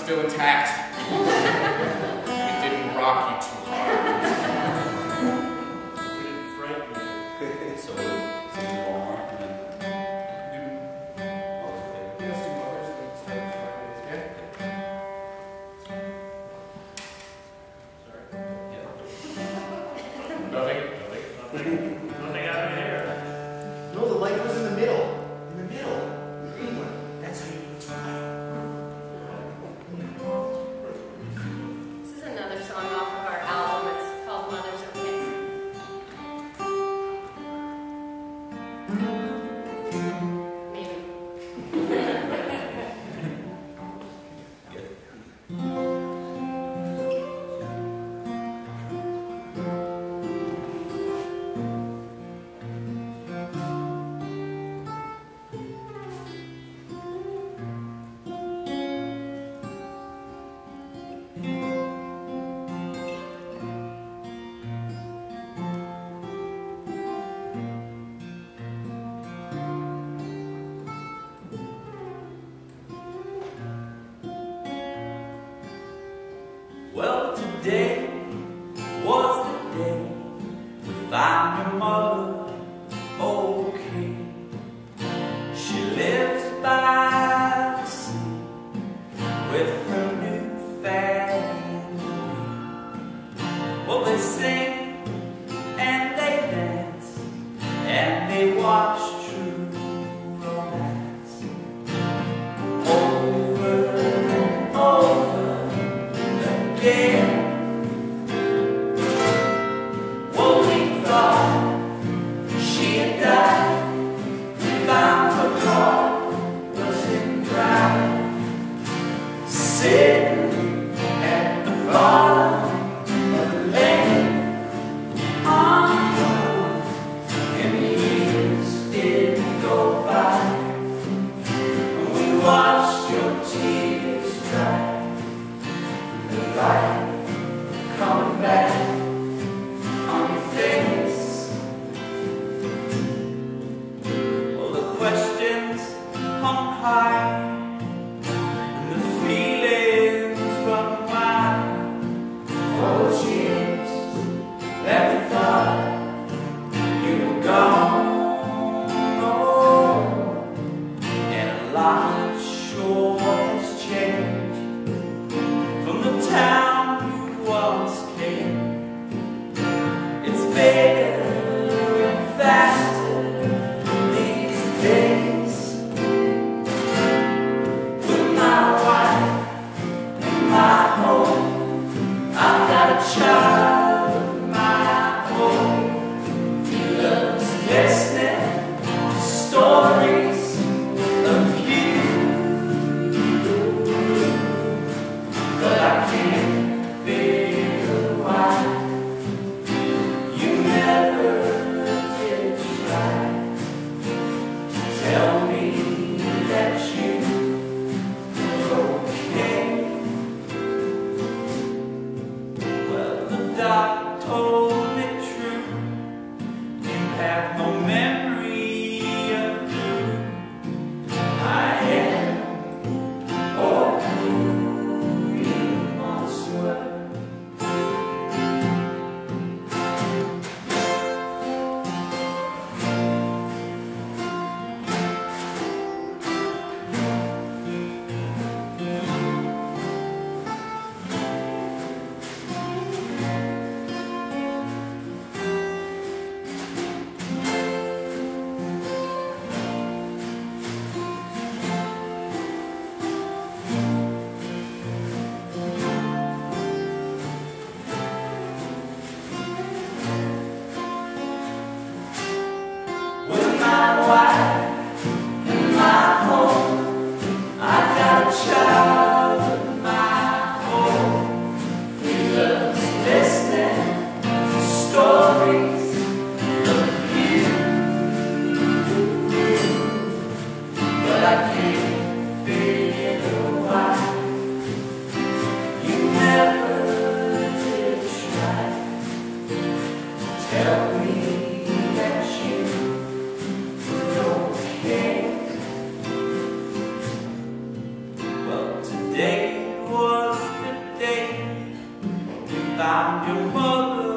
still intact. It didn't rock you too hard. It didn't frighten you. So, sing one more, and then Let's do others, but instead of 5 days, Nothing? Nothing happened here. No, the light was in the middle. In the middle. The green one. That's how you know it's right. This is another song off of our album. It's called Mother's Okay. Maybe. well, today was the day to find your mother okay. She lives by the sea with her new family. Well, they sing and they dance and they watch true romance over and over again. Well, we thought she had died. We found her car was in ground, sitting at the bottom of the lane. And the years didn't go by, and we watched your tears dry. The light coming back on your face. Well, the questions hung high, and the feelings run wide. For those years that we thought you were gone, oh, and a lot sure has changed from the town you once came. It's bigger and faster these days. With my wife and my home, I've got a child of my own. He loves listening to stories of you, but I can't figure why you never did try to tell me that you were okay. Well, the doc told me true. You have no memory of who I am or who you once were. With my wife and my home, I've got a child of my own. He loves listening to stories of you, but I can't figure why you never did try to tell me that you were okay. Well, found your mother.